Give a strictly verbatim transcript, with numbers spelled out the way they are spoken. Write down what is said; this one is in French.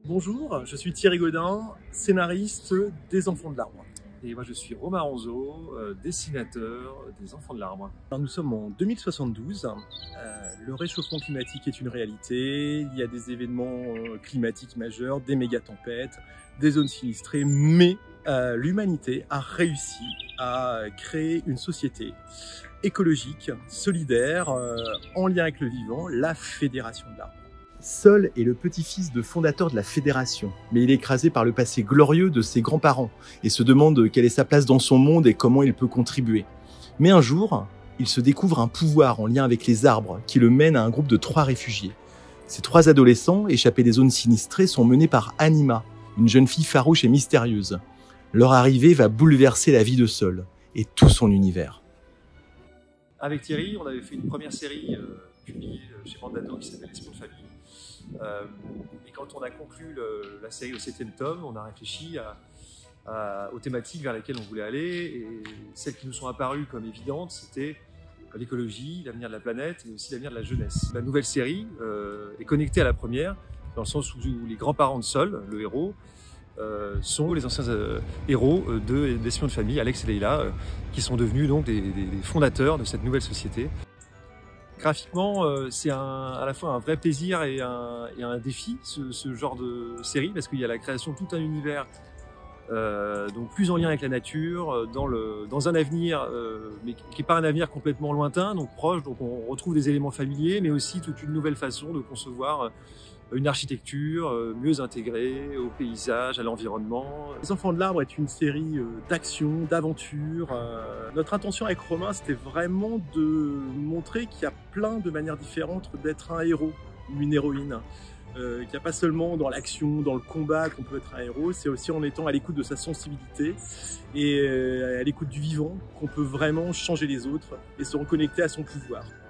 Bonjour, je suis Thierry Godin, scénariste des Enfants de l'Arbre. Et moi je suis Romain Ronzeau, euh, dessinateur des Enfants de l'Arbre. Alors nous sommes en deux mille soixante-douze, euh, le réchauffement climatique est une réalité, il y a des événements climatiques majeurs, des méga-tempêtes, des zones sinistrées, mais euh, l'humanité a réussi à créer une société écologique, solidaire, euh, en lien avec le vivant, la Fédération de l'Arbre. Sol est le petit-fils de fondateur de la Fédération, mais il est écrasé par le passé glorieux de ses grands-parents et se demande quelle est sa place dans son monde et comment il peut contribuer. Mais un jour, il se découvre un pouvoir en lien avec les arbres qui le mène à un groupe de trois réfugiés. Ces trois adolescents, échappés des zones sinistrées, sont menés par Anima, une jeune fille farouche et mystérieuse. Leur arrivée va bouleverser la vie de Sol et tout son univers. Avec Thierry, on avait fait une première série euh, publiée chez Bandado qui s'appelle Espions de famille. Euh, et quand on a conclu le, la série au septième tome, on a réfléchi à, à, aux thématiques vers lesquelles on voulait aller, et celles qui nous sont apparues comme évidentes, c'était l'écologie, l'avenir de la planète et aussi l'avenir de la jeunesse. La nouvelle série euh, est connectée à la première, dans le sens où, où les grands-parents de Sol, le héros, euh, sont les anciens euh, héros de d'Espions de famille, Alex et Leila, euh, qui sont devenus donc des, des, des fondateurs de cette nouvelle société. Graphiquement, euh, c'est à la fois un vrai plaisir et un, et un défi, ce, ce genre de série, parce qu'il y a la création de tout un univers euh, donc plus en lien avec la nature, dans, le, dans un avenir, euh, mais qui n'est pas un avenir complètement lointain, donc proche, donc on retrouve des éléments familiers, mais aussi toute une nouvelle façon de concevoir une architecture mieux intégrée au paysage, à l'environnement. Les Enfants de l'Arbre est une série d'action, d'aventure. Notre intention avec Romain, c'était vraiment de montrer qu'il y a plein de manières différentes d'être un héros ou une héroïne. Euh, qu'il n'y a pas seulement dans l'action, dans le combat qu'on peut être un héros, c'est aussi en étant à l'écoute de sa sensibilité et à l'écoute du vivant qu'on peut vraiment changer les autres et se reconnecter à son pouvoir.